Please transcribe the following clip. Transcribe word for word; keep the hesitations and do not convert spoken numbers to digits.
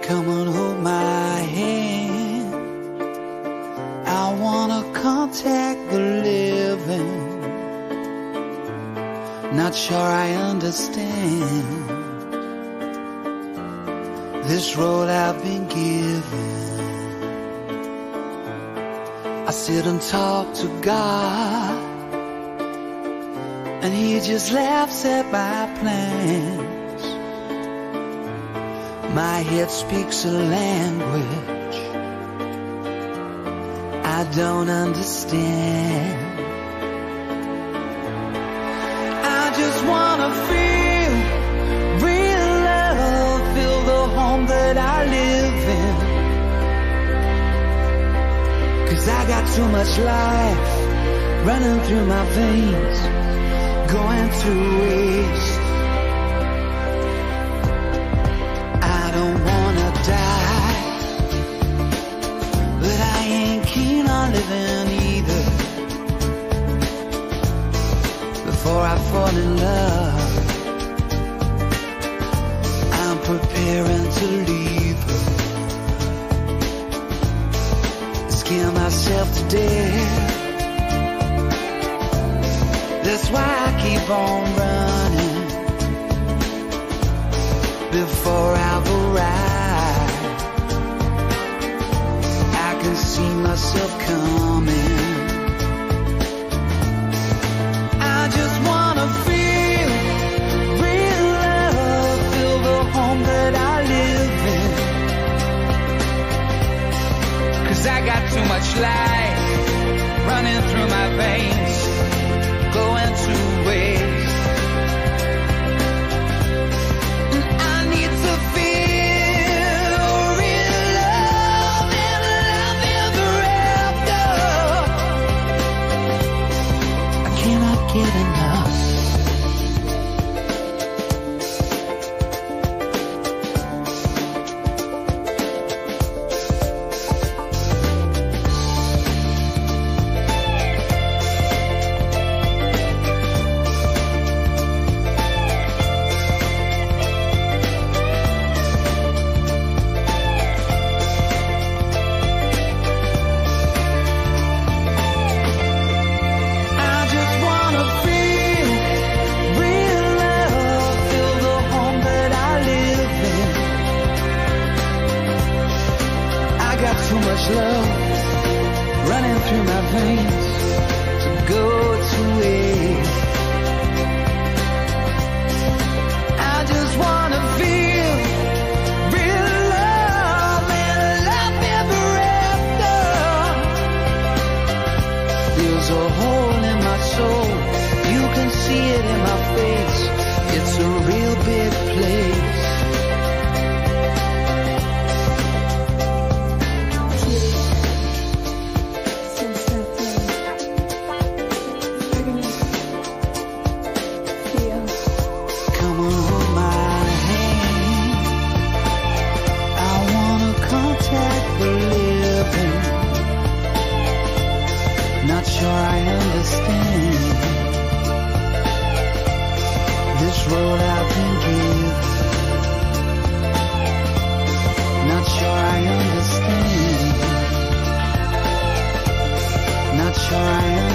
Come on, hold my hand. I wanna contact the living. Not sure I understand this road I've been given. I sit and talk to God, and He just laughs at my plans. My head speaks a language I don't understand. I just wanna feel real love, feel the home that I live in. 'Cause I got too much life running through my veins, going to waste. I don't wanna die, but I ain't keen on living either. Before I fall in love, I'm preparing to leave her. Scare myself to death. That's why I keep on running before I've arrived. I can see myself coming. I just wanna feel real love, feel the home that I live in. 'Cause I got too much life running through my veins, going to waste. And I need to feel real love and love ever after. I cannot get enough. Too much love running through my veins to go to waste. I just wanna feel real love and love ever after. There's a hole in my soul, you can see it in my face. It's a real big place. Not sure I understand this road I've been given. Not sure I understand. Not sure I understand.